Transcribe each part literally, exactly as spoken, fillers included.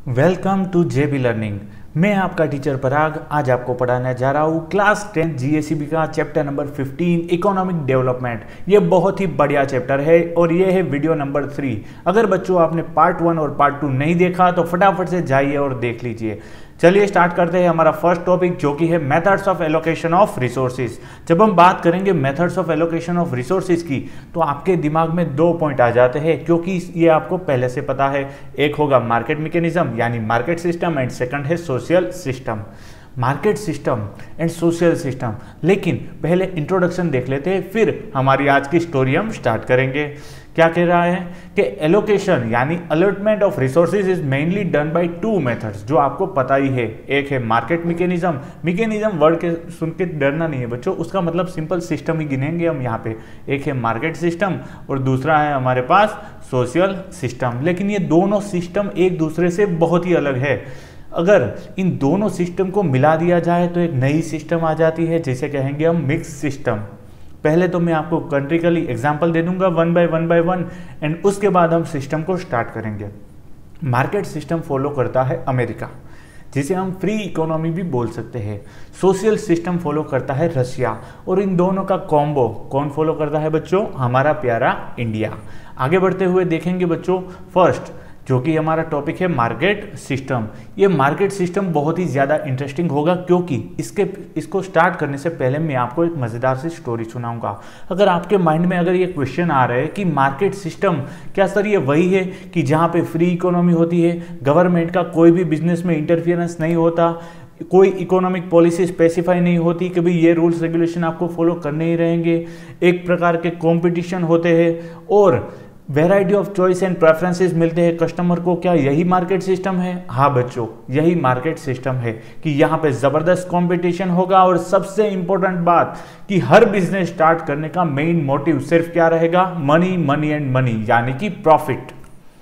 Welcome to JB learning. मैं आपका teacher पराग आज आपको पढ़ाने जा रहा हूँ क्लास टेंथ जीएसईबी का chapter number fifteen economic development. ये बहुत ही बढ़िया चैप्टर है और ये है वीडियो नंबर थ्री। अगर बच्चों आपने पार्ट वन और पार्ट टू नहीं देखा तो फटाफट से जाइए और देख लीजिए। चलिए स्टार्ट करते हैं हमारा फर्स्ट टॉपिक जो कि है methods of allocation of resources. जब हम बात करेंगे methods of allocation of resources की तो आपके दिमाग में दो पॉइंट आ जाते हैं क्योंकि ये आपको पहले से पता है। एक होगा मार्केट मैकेनिज्म यानी मार्केट सिस्टम एंड सेकंड है social system. Market system and social system, लेकिन पहले इंट्रोडक्शन देख लेते हैं फिर हमारी आज की स्टोरी हम स्टार्ट करेंगे। क्या कह रहा है कि एलोकेशन यानी allotment of resources is mainly done by two methods, जो आपको पता ही है। एक है मार्केट मैकेनिज्म। मैकेनिज्म वर्ड के सुन के डरना नहीं है बच्चों, उसका मतलब सिंपल सिस्टम ही गिनेंगे हम यहाँ पे। एक है मार्केट सिस्टम और दूसरा है हमारे पास सोशल सिस्टम। लेकिन ये दोनों सिस्टम एक दूसरे से बहुत ही अलग है। अगर इन दोनों सिस्टम को मिला दिया जाए तो एक नई सिस्टम आ जाती है जिसे कहेंगे हम मिक्स सिस्टम। पहले तो मैं आपको कंट्रिकली एग्जांपल दे दूंगा one by one by one and उसके बाद हम सिस्टम को स्टार्ट करेंगे। मार्केट सिस्टम फॉलो करता है अमेरिका, जिसे हम फ्री इकोनॉमी भी बोल सकते हैं। सोशल सिस्टम फॉलो करता है रशिया और इन दोनों का कॉम्बो कौन फॉलो करता है बच्चों? हमारा प्यारा इंडिया। आगे बढ़ते हुए देखेंगे बच्चों फर्स्ट जो कि हमारा टॉपिक है मार्केट सिस्टम। ये मार्केट सिस्टम बहुत ही ज़्यादा इंटरेस्टिंग होगा क्योंकि इसके इसको स्टार्ट करने से पहले मैं आपको एक मज़ेदार सी स्टोरी सुनाऊंगा। अगर आपके माइंड में अगर ये क्वेश्चन आ रहा है कि मार्केट सिस्टम क्या सर ये वही है कि जहाँ पे फ्री इकोनॉमी होती है, गवर्नमेंट का कोई भी बिजनेस में इंटरफियरेंस नहीं होता, कोई इकोनॉमिक पॉलिसी स्पेसिफाई नहीं होती कि भाई ये रूल्स रेगुलेशन आपको फॉलो करने ही रहेंगे, एक प्रकार के कॉम्पिटिशन होते हैं और variety of choice and preferences मिलते हैं कस्टमर को, क्या यही मार्केट सिस्टम है? हाँ बच्चों, यही मार्केट सिस्टम है कि यहाँ पे ज़बरदस्त कंपटीशन होगा और सबसे इंपॉर्टेंट बात कि हर बिजनेस स्टार्ट करने का मेन मोटिव सिर्फ क्या रहेगा? मनी, मनी एंड मनी, यानी कि प्रॉफिट।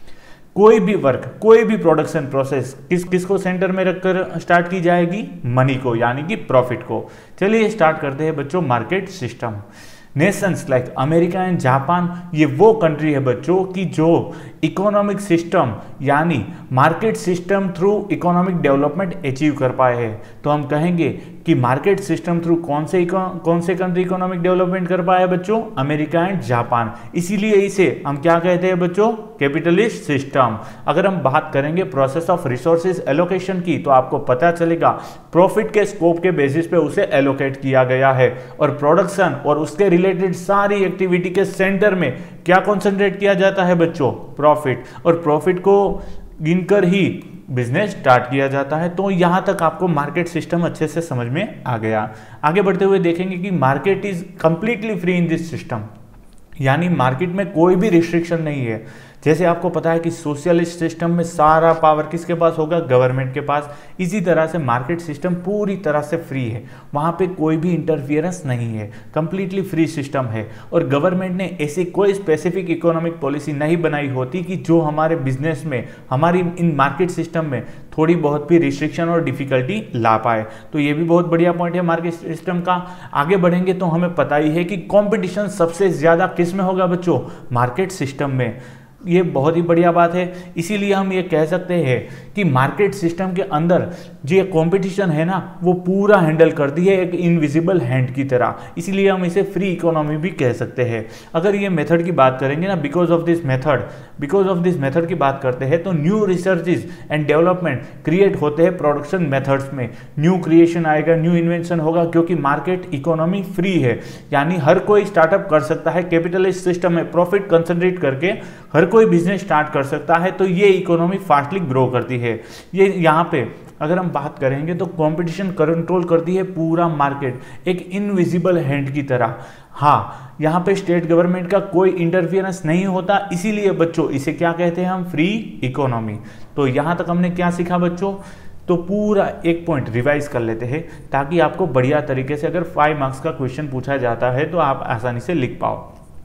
कोई भी वर्क, कोई भी प्रोडक्शन प्रोसेस किस किसको सेंटर में रखकर स्टार्ट की जाएगी? मनी को, यानी कि प्रॉफिट को। चलिए स्टार्ट करते हैं बच्चों market system. Nations like America and Japan ये वो कंट्री है बच्चों कि जो इकोनॉमिक सिस्टम यानी market system through economic development achieve कर पाए हैं। तो हम कहेंगे कि मार्केट सिस्टम थ्रू कौन से कौन से कंट्री इकोनॉमिक डेवलपमेंट कर पाए बच्चों? America and Japan. इसीलिए इसे हम क्या कहते हैं बच्चों? Capitalist system. अगर हम बात करेंगे प्रोसेस ऑफ रिसोर्सेज एलोकेशन की तो आपको पता चलेगा प्रॉफिट के स्कोप के बेसिस पे उसे एलोकेट किया गया है और प्रोडक्शन और उसके रिलेटेड सारी एक्टिविटी के सेंटर में क्या कॉन्सेंट्रेट किया जाता है बच्चों? प्रॉफिट। और प्रॉफिट को गिनकर ही बिजनेस स्टार्ट किया जाता है। तो यहां तक आपको मार्केट सिस्टम अच्छे से समझ में आ गया। आगे बढ़ते हुए देखेंगे कि market is completely free in this system, यानी मार्केट में कोई भी रिस्ट्रिक्शन नहीं है। जैसे आपको पता है कि सोशलिस्ट सिस्टम में सारा पावर किसके पास होगा? गवर्नमेंट के पास। इसी तरह से मार्केट सिस्टम पूरी तरह से फ्री है, वहाँ पे कोई भी इंटरफियरेंस नहीं है, कंप्लीटली फ्री सिस्टम है। और गवर्नमेंट ने ऐसी कोई स्पेसिफिक इकोनॉमिक पॉलिसी नहीं बनाई होती कि जो हमारे बिजनेस में, हमारी इन मार्केट सिस्टम में थोड़ी बहुत भी रिस्ट्रिक्शन और डिफिकल्टी ला पाए। तो ये भी बहुत बढ़िया पॉइंट है मार्केट सिस्टम का। आगे बढ़ेंगे तो हमें पता ही है कि कॉम्पिटिशन सबसे ज्यादा किस में होगा बच्चों? मार्केट सिस्टम में। ये बहुत ही बढ़िया बात है। इसीलिए हम ये कह सकते हैं कि मार्केट सिस्टम के अंदर जो ये कंपटीशन है ना वो पूरा हैंडल करती है एक इनविजिबल हैंड की तरह। इसीलिए हम इसे फ्री इकोनॉमी भी कह सकते हैं। अगर ये मेथड की बात करेंगे ना, because of this method because of this method की बात करते हैं तो new researches and development create होते हैं प्रोडक्शन मेथड्स में। न्यू क्रिएशन आएगा, न्यू इन्वेंशन होगा क्योंकि मार्केट इकोनॉमी फ्री है, यानी हर कोई स्टार्टअप कर सकता है। कैपिटलिस्ट सिस्टम में प्रॉफिट कंसंट्रेट करके हर कोई बिजनेस स्टार्ट कर सकता है। तो ये इकोनॉमी फास्टली ग्रो करती है। ये यहाँ पे अगर हम बात करेंगे तो कंपटीशन कंट्रोल करती है पूरा मार्केट एक इनविजिबल हैंड की तरह। हाँ, यहाँ पे स्टेट गवर्नमेंट का कोई इंटरफियरेंस नहीं होता, इसीलिए बच्चों इसे क्या कहते हैं हम? Free economy. तो यहाँ तक हमने क्या सीखा बच्चों? तो पूरा एक पॉइंट रिवाइज कर लेते हैं ताकि आपको बढ़िया तरीके से अगर फाइव मार्क्स का क्वेश्चन पूछा जाता है तो आप आसानी से लिख पाओ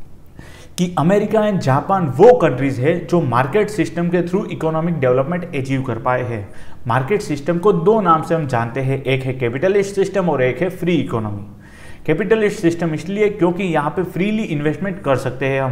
कि अमेरिका एंड जापान वो कंट्रीज है जो मार्केट सिस्टम के थ्रू इकोनॉमिक डेवलपमेंट अचीव कर पाए हैं। मार्केट सिस्टम को दो नाम से हम जानते हैं, एक है कैपिटलिस्ट सिस्टम और एक है फ्री इकोनॉमी। कैपिटलिस्ट सिस्टम इसलिए क्योंकि यहाँ पे फ्रीली इन्वेस्टमेंट कर सकते हैं हम,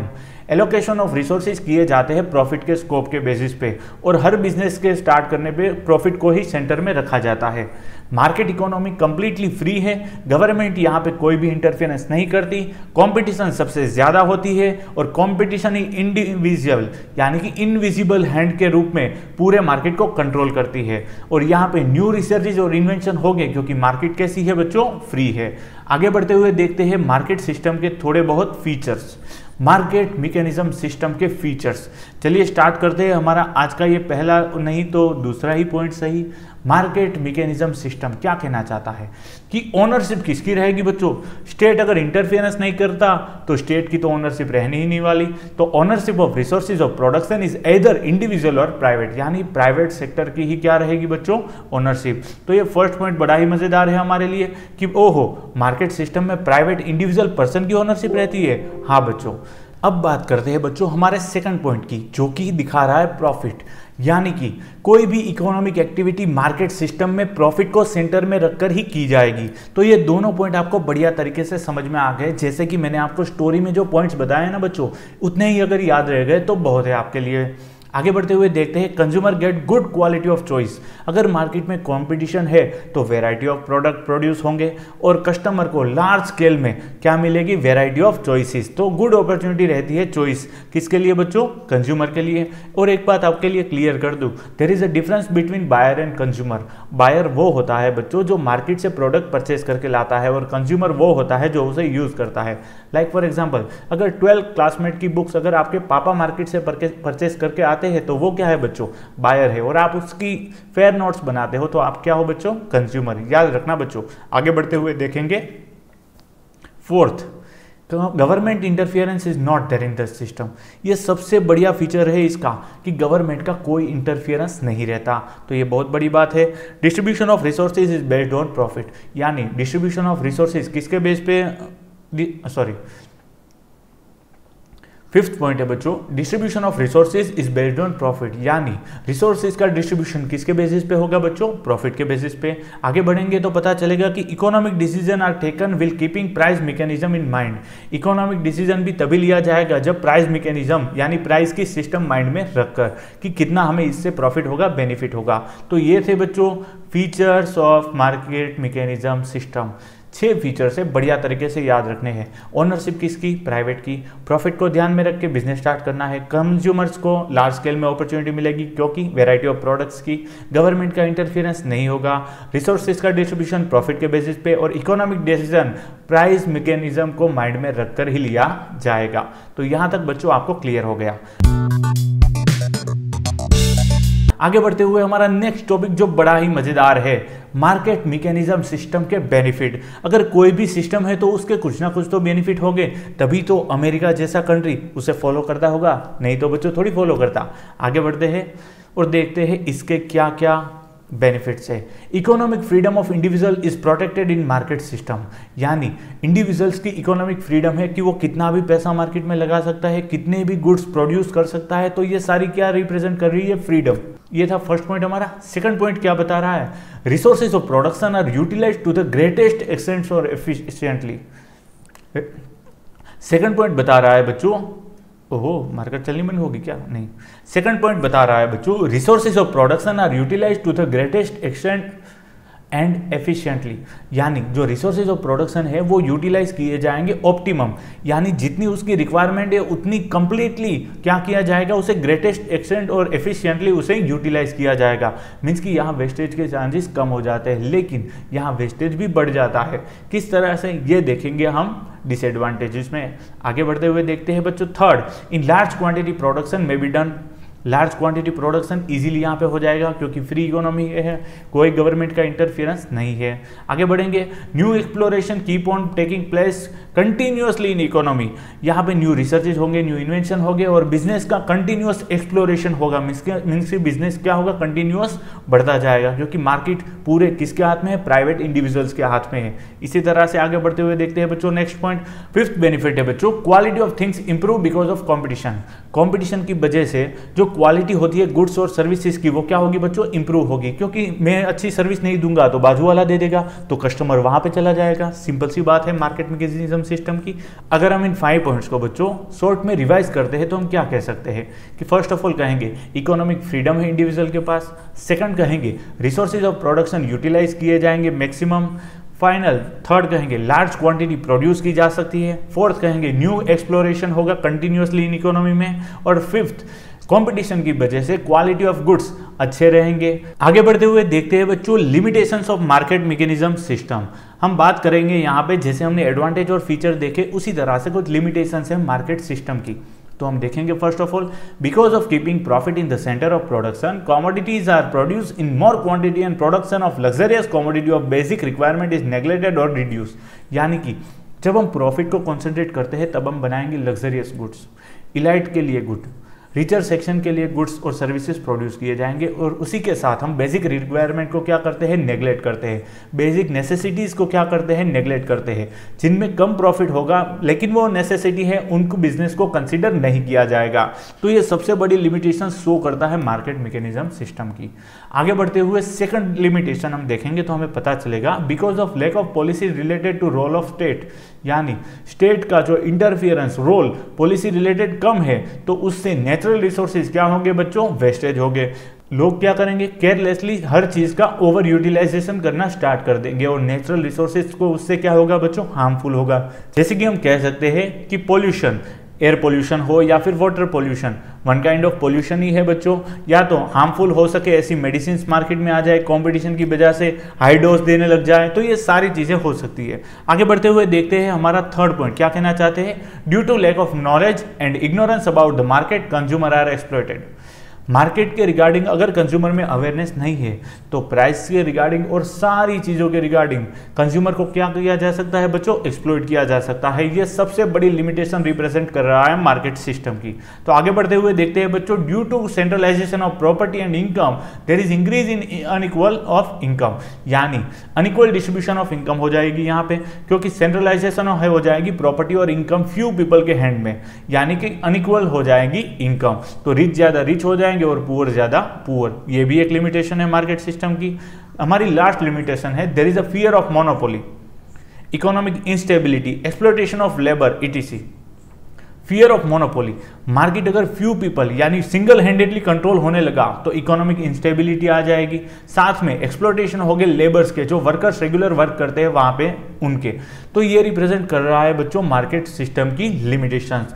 एलोकेशन ऑफ रिसोर्सेज किए जाते हैं प्रॉफिट के स्कोप के बेसिस पे, और हर बिजनेस के स्टार्ट करने पे प्रॉफिट को ही सेंटर में रखा जाता है। मार्केट इकोनॉमी कंप्लीटली फ्री है, गवर्नमेंट यहाँ पे कोई भी इंटरफेरेंस नहीं करती, कंपटीशन सबसे ज्यादा होती है, और कंपटीशन ही इंडिविजुअल यानी कि इनविजिबल हैंड के रूप में पूरे मार्केट को कंट्रोल करती है। और यहाँ पे न्यू रिसर्चेज और इन्वेंशन हो गए क्योंकि मार्केट कैसी है बच्चों, फ्री है। आगे बढ़ते हुए देखते हैं मार्केट सिस्टम के थोड़े बहुत फीचर्स। मार्केट मैकेनिज्म सिस्टम के फीचर्स, चलिए स्टार्ट करते हैं। हमारा आज का ये पहला नहीं तो दूसरा ही पॉइंट सही। मार्केट मैकेनिज्म सिस्टम क्या कहना चाहता है कि ओनरशिप किसकी रहेगी बच्चों, स्टेट अगर इंटरफेरेंस नहीं करता तो स्टेट की तो ओनरशिप रहनी ही नहीं वाली। तो ownership of resources of production is either individual और प्राइवेट, यानी प्राइवेट सेक्टर की ही क्या रहेगी बच्चों, ओनरशिप। तो ये फर्स्ट पॉइंट बड़ा ही मजेदार है हमारे लिए कि ओहो मार्केट सिस्टम में प्राइवेट इंडिविजुअल पर्सन की ओनरशिप रहती है। हाँ बच्चों, अब बात करते हैं बच्चों हमारे सेकंड पॉइंट की, जो कि दिखा रहा है प्रॉफिट, यानी कि कोई भी इकोनॉमिक एक्टिविटी मार्केट सिस्टम में प्रॉफिट को सेंटर में रखकर ही की जाएगी। तो ये दोनों पॉइंट आपको बढ़िया तरीके से समझ में आ गए। जैसे कि मैंने आपको स्टोरी में जो पॉइंट्स बताए ना बच्चों, उतने ही अगर याद रह गए तो बहुत है आपके लिए। आगे बढ़ते हुए देखते हैं consumer get good quality of choice. अगर मार्केट में कंपटीशन है तो वैरायटी ऑफ प्रोडक्ट प्रोड्यूस होंगे और कस्टमर को लार्ज स्केल में क्या मिलेगी, वैरायटी ऑफ चॉइसेस। तो गुड अपॉर्चुनिटी रहती है चॉइस किसके लिए बच्चों, कंज्यूमर के लिए। और एक बात आपके लिए क्लियर कर दूं, there is a difference between buyer and consumer. Buyer वो होता है बच्चों जो मार्केट से प्रोडक्ट परचेज करके लाता है, और कंज्यूमर वो होता है जो उसे यूज करता है। लाइक फॉर एग्जाम्पल, अगर ट्वेल्थ क्लासमेट की बुक्स अगर आपके पापा मार्केट से परचेज करके आते हैं तो वो क्या है बच्चों, बायर है, और आप उसकी फेयर नोट्स बनाते हो तो आप क्या हो बच्चों, कंज्यूमर। याद रखना बच्चों। आगे बढ़ते हुए देखेंगे fourth, government interference is not there in the system. ये सबसे बढ़िया फीचर है इसका कि गवर्नमेंट का कोई इंटरफियरेंस नहीं रहता। तो ये बहुत बड़ी बात है। Distribution of resources is based on profit, यानी डिस्ट्रीब्यूशन ऑफ रिसोर्सेज किसके बेस पे, सॉरी फिफ्थ पॉइंट है बच्चों, distribution of resources is based on profit, यानी रिसोर्सेज का डिस्ट्रीब्यूशन किसके बेसिस पे होगा बच्चों, प्रॉफिट के बेसिस पे। आगे बढ़ेंगे तो पता चलेगा कि economic decision are taken will keeping price mechanism in mind. Economic decision भी तभी लिया जाएगा जब प्राइस मैकेनिज्म यानी प्राइस की सिस्टम माइंड में रखकर कि कितना हमें इससे प्रॉफिट होगा, बेनिफिट होगा। तो ये थे बच्चों features of market mechanism system. छह फीचर से बढ़िया तरीके से याद रखने हैं। ओनरशिप किसकी, प्राइवेट की। प्रॉफिट को ध्यान में रख के बिजनेस स्टार्ट करना है। कंज्यूमर्स को लार्ज स्केल में अपॉर्चुनिटी मिलेगी क्योंकि वैरायटी ऑफ प्रोडक्ट्स की। गवर्नमेंट का इंटरफियरेंस नहीं होगा। रिसोर्सेज का डिस्ट्रीब्यूशन प्रॉफिट के बेसिस पे, और इकोनॉमिक डिसीजन प्राइस मैकेनिज्म को माइंड में रखकर ही लिया जाएगा। तो यहां तक बच्चों आपको क्लियर हो गया। आगे बढ़ते हुए हमारा नेक्स्ट टॉपिक जो बड़ा ही मजेदार है, मार्केट मैकेनिज्म सिस्टम के बेनिफिट। अगर कोई भी सिस्टम है तो उसके कुछ ना कुछ तो बेनिफिट होंगे, तभी तो अमेरिका जैसा कंट्री उसे फॉलो करता होगा, नहीं तो बच्चों थोड़ी फॉलो करता। आगे बढ़ते हैं और देखते हैं इसके क्या क्या बेनिफिट्स है। Economic freedom of individual is protected in market system, यानी इंडिविजुअल्स की इकोनॉमिक फ्रीडम है कि वो कितना भी पैसा मार्केट में लगा सकता है, कितने भी गुड्स प्रोड्यूस कर सकता है। तो ये सारी क्या रिप्रेजेंट कर रही है, फ्रीडम। ये था फर्स्ट पॉइंट हमारा। सेकंड पॉइंट क्या बता रहा है, resources of production are utilised to the greatest extent और एफिशिएंटली। सेकंड पॉइंट बता रहा है बच्चों, ओहो मार्केट चलनी बंद होगी क्या, नहीं। सेकंड पॉइंट बता रहा है बच्चों, resources of production are utilised to the greatest extent and efficiently, यानी जो रिसोर्सेज ऑफ प्रोडक्शन है वो यूटिलाइज किए जाएंगे ऑप्टिमम, यानी जितनी उसकी रिक्वायरमेंट है उतनी कंप्लीटली क्या किया जाएगा, उसे ग्रेटेस्ट एक्सटेंट और एफिशिएंटली उसे यूटिलाइज किया जाएगा। मीन्स कि यहाँ वेस्टेज के चांसेस कम हो जाते हैं, लेकिन यहाँ वेस्टेज भी बढ़ जाता है। किस तरह से ये देखेंगे हम डिसएडवांटेजेस में। आगे बढ़ते हुए देखते हैं बच्चों third, in large quantity production में be done. Large quantity production easily यहाँ पे हो जाएगा क्योंकि फ्री इकोनॉमी है, कोई गवर्नमेंट का इंटरफियरेंस नहीं है। आगे बढ़ेंगे, new exploration keep on taking place continuously in economy. यहाँ पे न्यू रिसर्चेज होंगे, न्यू इन्वेंशन होंगे और बिजनेस का कंटिन्यूअस एक्सप्लोरेशन होगा। मीन्स की बिजनेस क्या होगा, कंटिन्यूअस बढ़ता जाएगा क्योंकि मार्केट पूरे किसके हाथ में है, प्राइवेट इंडिविजुअल्स के हाथ में है। इसी तरह से आगे बढ़ते हुए देखते हैं बच्चों नेक्स्ट पॉइंट, फिफ्थ बेनिफिट है बच्चों, quality of things improve because of competition. Competition की वजह से जो क्वालिटी होती है गुड्स और सर्विसेज की वो क्या होगी बच्चों, इंप्रूव होगी, क्योंकि मैं अच्छी सर्विस नहीं दूंगा तो बाजू वाला दे देगा, तो कस्टमर वहां पे चला जाएगा। सिंपल सी बात है मार्केट मैकेनिज्म सिस्टम की। अगर हम इन फाइव पॉइंट्स को बच्चों शॉर्ट में रिवाइज करते हैं तो हम क्या कह सकते हैं कि फर्स्ट ऑफ ऑल कहेंगे इकोनॉमिक फ्रीडम है इंडिविजुअल के पास। सेकंड कहेंगे रिसोर्सेज ऑफ प्रोडक्शन यूटिलाइज किए जाएंगे मैक्सिमम। फाइनल थर्ड कहेंगे लार्ज क्वांटिटी प्रोड्यूस की जा सकती है। फोर्थ कहेंगे न्यू एक्सप्लोरेशन होगा कंटिन्यूअसली इन इकोनॉमी में। और फिफ्थ कंपटीशन की वजह से क्वालिटी ऑफ गुड्स अच्छे रहेंगे। आगे बढ़ते हुए देखते हैं बच्चों limitations of market mechanism system. हम बात करेंगे यहाँ पे जैसे हमने एडवांटेज और फीचर देखे उसी तरह से कुछ लिमिटेशंस है मार्केट सिस्टम की। तो हम देखेंगे first of all because of keeping profit in the centre of production commodities are produce in more quantity and production of luxurious commodity of basic requirement is neglected और reduce. यानी कि जब हम profit को कॉन्सेंट्रेट करते हैं तब हम बनाएंगे लग्जरियस गुड्स, इलाइट के लिए गुड, रिचर सेक्शन के लिए गुड्स और सर्विसेज प्रोड्यूस किए जाएंगे और उसी के साथ हम बेसिक रिक्वायरमेंट को क्या करते हैं, नेग्लेक्ट करते हैं। बेसिक नेसेसिटीज़ को क्या करते हैं, नेग्लेक्ट करते हैं। जिनमें कम प्रॉफिट होगा लेकिन वो नेसेसिटी है उनको बिजनेस को कंसीडर नहीं किया जाएगा। तो ये सबसे बड़ी लिमिटेशन शो करता है मार्केट मैकेनिज्म सिस्टम की। आगे बढ़ते हुए सेकंड लिमिटेशन हम देखेंगे तो हमें पता चलेगा because of lack of policy related to role of state, यानी स्टेट का जो इंटरफियरेंस रोल पॉलिसी रिलेटेड कम है तो उससे नेचुरल रिसोर्सेज क्या होंगे बच्चों, वेस्टेज होंगे। लोग क्या करेंगे, केयरलेसली हर चीज का ओवर यूटिलाइजेशन करना स्टार्ट कर देंगे और नेचुरल रिसोर्सेज को उससे क्या होगा बच्चों, हार्मफुल होगा। जैसे कि हम कह सकते हैं कि पोल्यूशन, एयर पोल्यूशन हो या फिर water pollution, one kind of pollution ही है बच्चों। या तो हार्मफुल हो सके ऐसी मेडिसिन मार्केट में आ जाए, कंपटीशन की वजह से हाई डोज देने लग जाए, तो ये सारी चीजें हो सकती है। आगे बढ़ते हुए देखते हैं हमारा थर्ड पॉइंट क्या कहना चाहते हैं, due to lack of knowledge and ignorance about the market consumer are exploited. Market के रिगार्डिंग अगर कंज्यूमर में अवेयरनेस नहीं है तो प्राइस के रिगार्डिंग और सारी चीज़ों के रिगार्डिंग कंज्यूमर को क्या किया जा सकता है बच्चों, एक्सप्लॉइट किया जा सकता है। ये सबसे बड़ी लिमिटेशन रिप्रेजेंट कर रहा है मार्केट सिस्टम की। तो आगे बढ़ते हुए देखते हैं बच्चों, due to centralisation of property and income there is increase in unequal of income, यानी अनइक्वल डिस्ट्रीब्यूशन ऑफ इनकम हो जाएगी यहाँ पे, क्योंकि सेंट्रलाइजेशन हो जाएगी प्रॉपर्टी और इनकम फ्यू पीपल के हैंड में, यानी कि अनइक्वल हो जाएगी इनकम। तो रिच ज्यादा रिच हो जाएंगे और पुअर ज्यादा पुअर। ये भी एक लिमिटेशन है मार्केट सिस्टम की। हमारी लास्ट लिमिटेशन है there is a fear of monopoly, economic instability, exploitation of labour etc. Fear of monopoly, market अगर फ्यू पीपल यानी सिंगल हैंडेडली कंट्रोल होने लगा तो इकोनॉमिक इंस्टेबिलिटी आ जाएगी। साथ में एक्सप्लॉयटेशन हो गए लेबर्स के, जो वर्कर्स रेगुलर वर्क करते हैं वहां पे उनके। तो ये रिप्रेजेंट कर रहा है बच्चों मार्केट सिस्टम की लिमिटेशंस।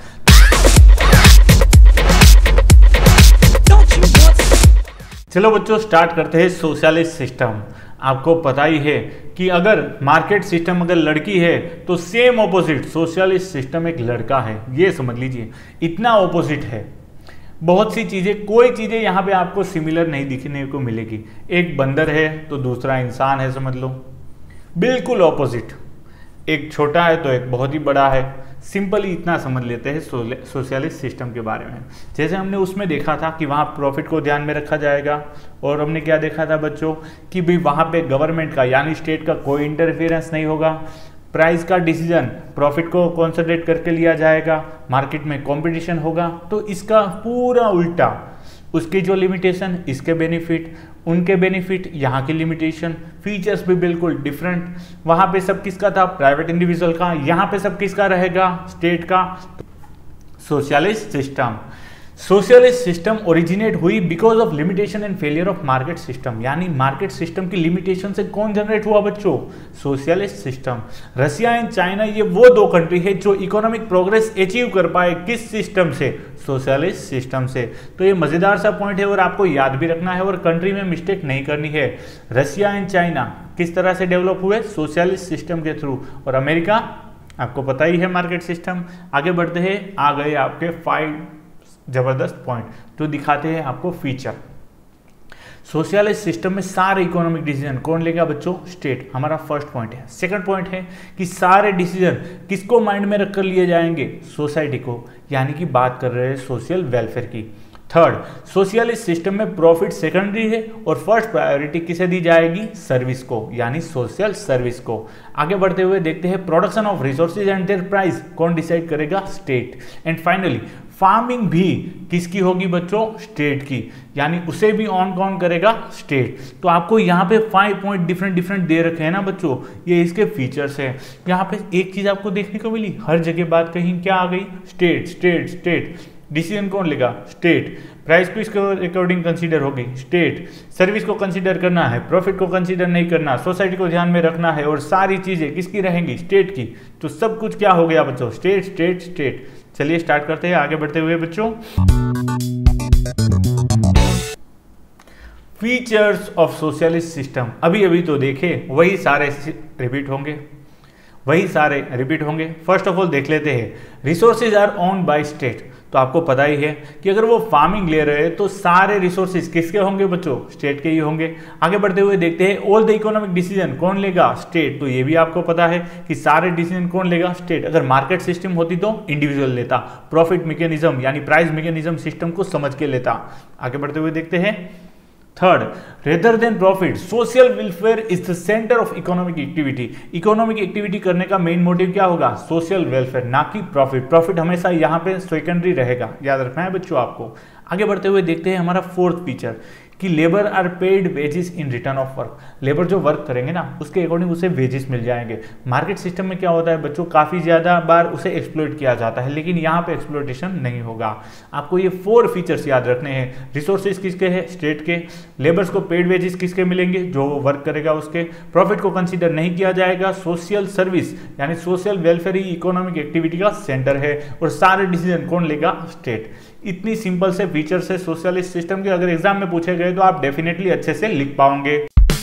चलो बच्चों स्टार्ट करते हैं सोशलिस्ट सिस्टम। आपको पता ही है कि अगर मार्केट सिस्टम अगर लड़की है तो सेम ऑपोजिट सोशलिस्ट सिस्टम एक लड़का है। ये समझ लीजिए इतना ऑपोजिट है। बहुत सी चीजें, कोई चीजें यहाँ पे आपको सिमिलर नहीं दिखने को मिलेगी। एक बंदर है तो दूसरा इंसान है, समझ लो, बिल्कुल ऑपोजिट। एक छोटा है तो एक बहुत ही बड़ा है। सिंपली इतना समझ लेते हैं सोशलिस्ट सिस्टम के बारे में। जैसे हमने उसमें देखा था कि वहाँ प्रॉफिट को ध्यान में रखा जाएगा, और हमने क्या देखा था बच्चों कि भाई वहाँ पे गवर्नमेंट का यानी स्टेट का कोई इंटरफेरेंस नहीं होगा। प्राइस का डिसीजन प्रॉफिट को कॉन्सेंट्रेट करके लिया जाएगा, मार्केट में कंपटीशन होगा। तो इसका पूरा उल्टा, उसकी जो लिमिटेशन, इसके बेनिफिट, उनके बेनिफिट, यहाँ की लिमिटेशन, फीचर्स भी बिल्कुल डिफरेंट। वहाँ पे सब किसका था, प्राइवेट इंडिविजुअल का, यहाँ पे सब किसका रहेगा, स्टेट का। Socialist system, socialist system originate हुई because of limitation and failure of market system, यानी मार्केट सिस्टम की लिमिटेशन से कौन जनरेट हुआ बच्चों, socialist system. Russia and China ये वो दो कंट्री है जो इकोनॉमिक प्रोग्रेस अचीव कर पाए, किस सिस्टम से, सोशलिस्ट सिस्टम से। तो ये मजेदार सा पॉइंट है और आपको याद भी रखना है और कंट्री में मिस्टेक नहीं करनी है। रशिया एंड चाइना किस तरह से डेवलप हुए, सोशलिस्ट सिस्टम के थ्रू, और अमेरिका आपको पता ही है मार्केट सिस्टम। आगे बढ़ते हैं, आ गए आपके फाइव जबरदस्त पॉइंट जो दिखाते हैं आपको फीचर। सोशलिस्ट सिस्टम में सारे इकोनॉमिक डिसीजन कौन लेगा बच्चों, स्टेट, हमारा फर्स्ट पॉइंट है। सेकंड पॉइंट है कि सारे डिसीजन किसको माइंड में रखकर लिए जाएंगे, सोसाइटी को, यानी कि बात कर रहे हैं सोशल वेलफेयर की। थर्ड, सोशलिस्ट सिस्टम में प्रॉफिट सेकेंडरी है और फर्स्ट प्रायोरिटी किसे दी जाएगी? सर्विस को, यानी सोशल सर्विस को। आगे बढ़ते हुए देखते हैं production of resources and their price कौन डिसाइड करेगा? स्टेट। एंड फाइनली फार्मिंग भी किसकी होगी बच्चों? स्टेट की, यानी उसे भी ऑन कौन करेगा? स्टेट। तो आपको यहाँ पे फाइव पॉइंट डिफरेंट डिफरेंट दे रखे हैं ना बच्चों, ये इसके फीचर्स हैं। यहाँ पे एक चीज आपको देखने को मिली, हर जगह बात कहीं क्या आ गई? State state state. डिसीजन कौन लेगा? स्टेट। प्राइस को इसके अकॉर्डिंग कंसीडर होगी? स्टेट। सर्विस को कंसीडर करना है, प्रॉफिट को कंसीडर नहीं करना, सोसाइटी को ध्यान में रखना है, और सारी चीजें किसकी रहेंगी? स्टेट की। तो सब कुछ क्या हो गया बच्चों? State state state. चलिए स्टार्ट करते हैं आगे बढ़ते हुए बच्चों। फीचर्स ऑफ सोशलिस्ट सिस्टम अभी अभी तो देखे, वही सारे रिपीट होंगे वही सारे रिपीट होंगे फर्स्ट ऑफ ऑल देख लेते हैं, resources are owned by state. तो आपको पता ही है कि अगर वो फार्मिंग ले रहे हैं तो सारे रिसोर्सेज किसके होंगे बच्चों? स्टेट के ही होंगे। आगे बढ़ते हुए देखते हैं ऑल द इकोनॉमिक डिसीजन कौन लेगा? स्टेट। तो ये भी आपको पता है कि सारे डिसीजन कौन लेगा? स्टेट। अगर मार्केट सिस्टम होती तो इंडिविजुअल लेता, प्रॉफिट मैकेनिज्म यानी प्राइस मैकेनिज्म सिस्टम को समझ के लेता। आगे बढ़ते हुए देखते हैं third, rather than profit social welfare is the centre of economic activity. Economic activity करने का मेन मोटिव क्या होगा? सोशल वेलफेयर, ना कि प्रॉफिट। प्रॉफिट हमेशा यहाँ पे सेकेंडरी रहेगा, याद रखना है बच्चों आपको। आगे बढ़ते हुए देखते हैं हमारा फोर्थ फीचर कि labour are paid wages in return of work. Labour जो वर्क करेंगे ना उसके अकॉर्डिंग उसे वेजेस मिल जाएंगे। मार्केट सिस्टम में क्या होता है बच्चों, काफ़ी ज़्यादा बार उसे एक्सप्लॉइट किया जाता है, लेकिन यहाँ पे एक्सप्लॉइटेशन नहीं होगा। आपको ये फोर फीचर्स याद रखने हैं। रिसोर्सेज किसके हैं? स्टेट के। लेबर्स को पेड वेजेस किसके मिलेंगे? जो वर्क करेगा उसके। प्रॉफिट को कंसिडर नहीं किया जाएगा। सोशल सर्विस यानी सोशल वेलफेयर ही इकोनॉमिक एक्टिविटी का सेंटर है, और सारे डिसीजन कौन लेगा? स्टेट। इतनी सिंपल से फीचर्स है सोशलिस्ट सिस्टम के, अगर एग्जाम में पूछे गए तो आप डेफिनेटली अच्छे से लिख पाओगे।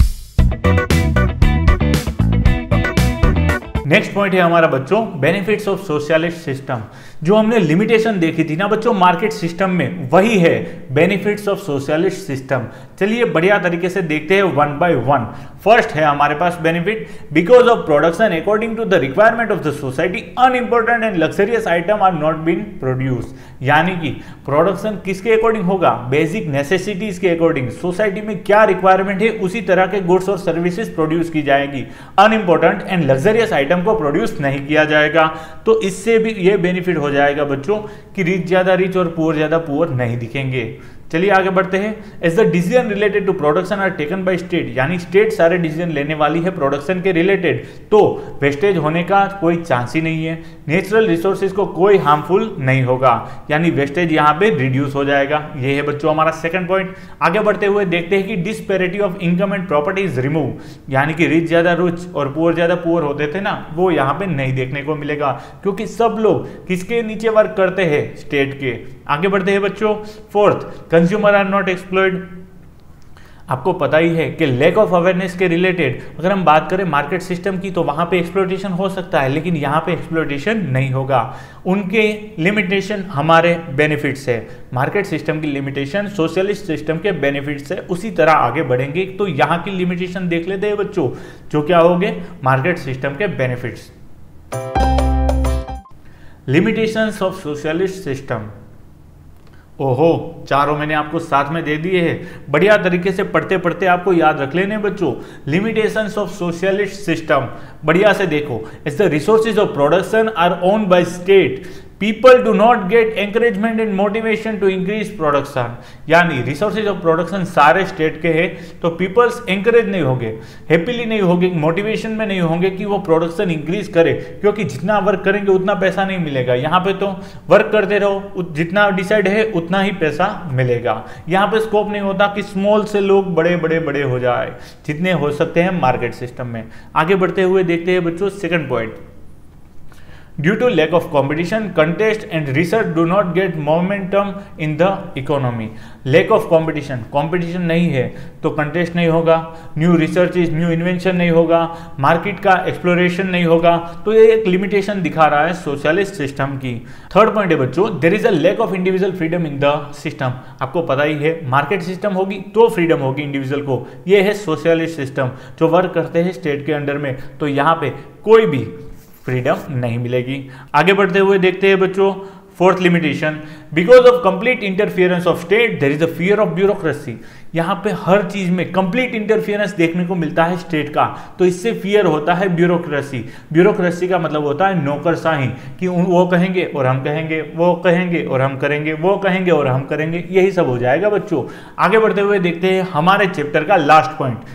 नेक्स्ट पॉइंट है हमारा बच्चों बेनिफिट्स ऑफ सोशलिस्ट सिस्टम। जो हमने लिमिटेशन देखी थी ना बच्चों मार्केट सिस्टम में, वही है बेनिफिट्स ऑफ सोशलिस्ट सिस्टम। चलिए बढ़िया तरीके से देखते हैं वन बाय वन। फर्स्ट है हमारे पास benefit, because of production according to the requirement of the society unimportant and luxurious item are not been produce. यानी कि प्रोडक्शन किसके अकॉर्डिंग होगा? बेसिक नेसेसिटीज के अकॉर्डिंग। सोसाइटी में क्या रिक्वायरमेंट है उसी तरह के गुड्स और सर्विसेज प्रोड्यूस की जाएगी। अनइंपॉर्टेंट एंड लग्जरियस आइटम को प्रोड्यूस नहीं किया जाएगा। तो इससे भी ये बेनिफिट हो जाएगा बच्चों कि रिच ज्यादा रिच और पुअर ज्यादा पुअर नहीं दिखेंगे। चलिए आगे बढ़ते हैं। As the decision related to production are taken by state, यानी स्टेट सारे डिसीजन लेने वाली है प्रोडक्शन के रिलेटेड, तो वेस्टेज होने का कोई चांस ही नहीं है। नेचुरल रिसोर्सेज को कोई हार्मफुल नहीं होगा, यानी वेस्टेज यहाँ पे रिड्यूस हो जाएगा। ये है बच्चों हमारा सेकंड पॉइंट। आगे बढ़ते हुए देखते हैं कि disparity of income and property is remove, यानी कि रिच ज्यादा रिच और पुअर ज्यादा पुअर होते थे ना, वो यहाँ पे नहीं देखने को मिलेगा, क्योंकि सब लोग किसके नीचे वर्क करते हैं? स्टेट के। आगे बढ़ते हैं बच्चों fourth, consumer are not exploited. आपको पता ही है कि लैक ऑफ अवेयरनेस के रिलेटेड अगर हम बात करें मार्केट सिस्टम की तो वहां पे एक्सप्लॉइटेशन हो सकता है, लेकिन यहां पे एक्सप्लॉइटेशन नहीं होगा। उनके लिमिटेशन हमारे बेनिफिट्स है, मार्केट सिस्टम की लिमिटेशन सोशलिस्ट सिस्टम के बेनिफिट्स है। उसी तरह आगे बढ़ेंगे तो यहां की लिमिटेशन देख लेते हैं बच्चों, जो क्या होंगे? मार्केट सिस्टम के benefits. Limitations of socialist system, ओहो चारों मैंने आपको साथ में दे दिए हैं, बढ़िया तरीके से पढ़ते पढ़ते आपको याद रख लेने बच्चों। लिमिटेशंस ऑफ सोशलिस्ट सिस्टम बढ़िया से देखो। As the resources of production are owned by state, people do not get encouragement and motivation to increase production. यानी रिसोर्सेज ऑफ प्रोडक्शन सारे स्टेट के हैं, तो पीपल्स एंकरेज नहीं होंगे, हैप्पीली नहीं होंगे, मोटिवेशन में नहीं होंगे कि वो प्रोडक्शन इंक्रीज करे, क्योंकि जितना वर्क करेंगे उतना पैसा नहीं मिलेगा। यहाँ पे तो वर्क करते रहो, जितना डिसाइड है उतना ही पैसा मिलेगा। यहाँ पे स्कोप नहीं होता कि स्मॉल से लोग बड़े बड़े बड़े हो जाए, जितने हो सकते हैं मार्केट सिस्टम में। आगे बढ़ते हुए देखते हैं बच्चों second point, due to lack of competition contest and research do not get momentum in the economy. Lack of competition, competition नहीं है तो कंटेस्ट नहीं होगा, न्यू रिसर्च न्यू इन्वेंशन नहीं होगा, मार्केट का एक्सप्लोरेशन नहीं होगा, तो ये एक लिमिटेशन दिखा रहा है सोशलिस्ट सिस्टम की। थर्ड पॉइंट है बच्चों, there is a lack of individual freedom in the system. आपको पता ही है मार्केट सिस्टम होगी तो फ्रीडम होगी इंडिविजुअल को, ये है सोशलिस्ट सिस्टम जो वर्क करते हैं स्टेट के अंडर में, तो यहाँ पे कोई भी फ्रीडम नहीं मिलेगी। आगे बढ़ते हुए देखते हैं बच्चों fourth limitation, because of complete interference of state there is a fear of bureaucracy. यहाँ पे हर चीज में कंप्लीट इंटरफियरेंस देखने को मिलता है स्टेट का, तो इससे फियर होता है ब्यूरोक्रेसी। ब्यूरोक्रेसी का मतलब होता है नौकरशाही, कि वो कहेंगे और हम कहेंगे, वो कहेंगे और हम करेंगे, वो कहेंगे और हम करेंगे, यही सब हो जाएगा बच्चों। आगे बढ़ते हुए देखते हैं हमारे चैप्टर का लास्ट पॉइंट।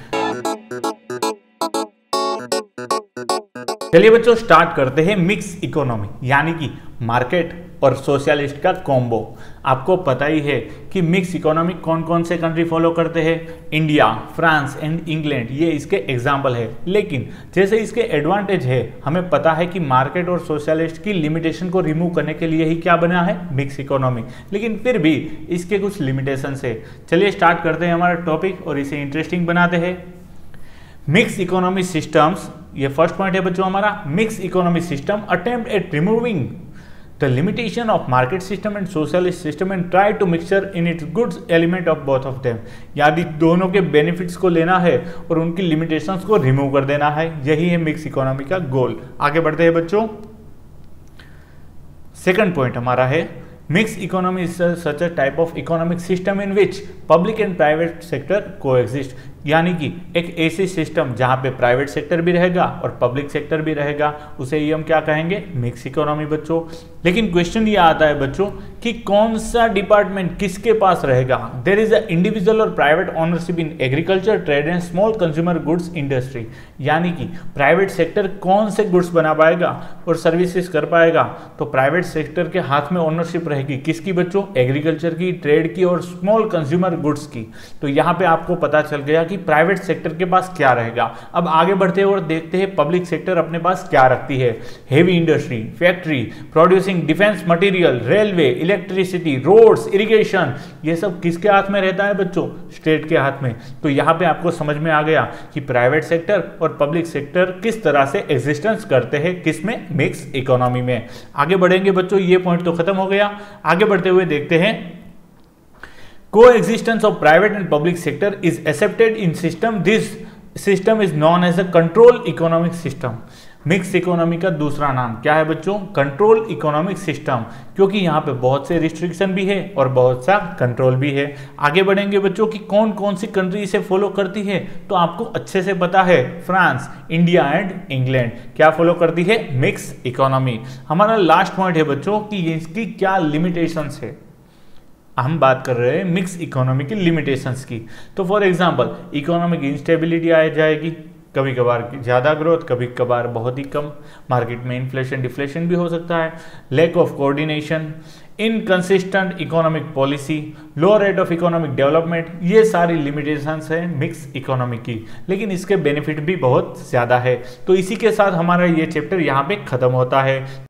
चलिए बच्चों स्टार्ट करते हैं मिक्स इकोनॉमी, यानी कि मार्केट और सोशलिस्ट का कॉम्बो। आपको पता ही है कि मिक्स इकोनॉमी कौन कौन से कंट्री फॉलो करते हैं, इंडिया, फ्रांस एंड इंग्लैंड, ये इसके एग्जाम्पल है। लेकिन जैसे इसके एडवांटेज है, हमें पता है कि मार्केट और सोशलिस्ट की लिमिटेशन को रिमूव करने के लिए ही क्या बना है, मिक्स इकोनॉमी। लेकिन फिर भी इसके कुछ लिमिटेशन है। चलिए स्टार्ट करते हैं हमारा टॉपिक और इसे इंटरेस्टिंग बनाते हैं। मिक्स इकोनॉमी सिस्टम्स, ये फर्स्ट पॉइंट है बच्चों हमारा। Mix economy system attempt at removing the limitation of market system and socialist system and try to mixture in its goods element of both of them. यदि दोनों के benefits को लेना है और उनकी लिमिटेशंस को रिमूव कर देना है, यही है मिक्स इकोनॉमी का गोल। आगे बढ़ते हैं बच्चों। सेकंड पॉइंट हमारा है Mixed economy is such a type of economic system in which public and private sector coexist, यानी कि एक ऐसी सिस्टम जहां पे प्राइवेट सेक्टर भी रहेगा और पब्लिक सेक्टर भी रहेगा, उसे ही हम क्या कहेंगे, मिक्स इकोनॉमी बच्चों। लेकिन क्वेश्चन ये आता है बच्चों कि कौन सा डिपार्टमेंट किसके पास रहेगा। देयर इज अ इंडिविजुअल और private ownership in agriculture, trade and small consumer goods industry, यानी कि प्राइवेट सेक्टर कौन से गुड्स बना पाएगा और सर्विसेज कर पाएगा, तो प्राइवेट सेक्टर के हाथ में ओनरशिप रहेगी किसकी बच्चों, एग्रीकल्चर की, ट्रेड की और स्मॉल कंज्यूमर गुड्स की। तो यहाँ पे आपको पता चल गया कि प्राइवेट सेक्टर के पास क्या रहेगा। अब आगे बढ़ते हैं और देखते हैं पब्लिक सेक्टर अपने पास क्या रखती है। Heavy industry, factory producing defence material, railway, electricity, roads, irrigation, ये सब किसके हाथ में रहता है बच्चों, स्टेट के हाथ में। तो यहाँ पे आपको समझ में आ गया कि प्राइवेट सेक्टर और पब्लिक सेक्टर किस तरह से एग्जिस्टेंस करते हैं, किसमें, मिक्स इकोनॉमी में। आगे बढ़ेंगे बच्चों, ये पॉइंट तो खत्म हो गया। आगे बढ़ते हुए देखते हैं coexistence of private and public sector is accepted in system. This system is known as a control economic system. Mix economy का दूसरा नाम क्या है बच्चों, कंट्रोल इकोनॉमिक सिस्टम, क्योंकि यहाँ पे बहुत से रिस्ट्रिक्शन भी है और बहुत सा कंट्रोल भी है। आगे बढ़ेंगे बच्चों कि कौन कौन सी कंट्री इसे फॉलो करती है, तो आपको अच्छे से पता है, फ्रांस, इंडिया एंड इंग्लैंड क्या फॉलो करती है, मिक्स इकोनॉमी। हमारा लास्ट पॉइंट है बच्चों कि इसकी क्या लिमिटेशंस है। हम बात कर रहे हैं मिक्स इकोनॉमी की लिमिटेशंस की। तो फॉर एग्जांपल इकोनॉमिक इंस्टेबिलिटी आ जाएगी, कभी कभार ज़्यादा ग्रोथ, कभी कभार बहुत ही कम, मार्केट में इन्फ्लेशन डिफ्लेशन भी हो सकता है, lack of coordination, inconsistent economic policy, low rate of economic development, ये सारी लिमिटेशंस हैं मिक्स इकोनॉमी की। लेकिन इसके बेनिफिट भी बहुत ज़्यादा है। तो इसी के साथ हमारा ये चैप्टर यहाँ पे ख़त्म होता है।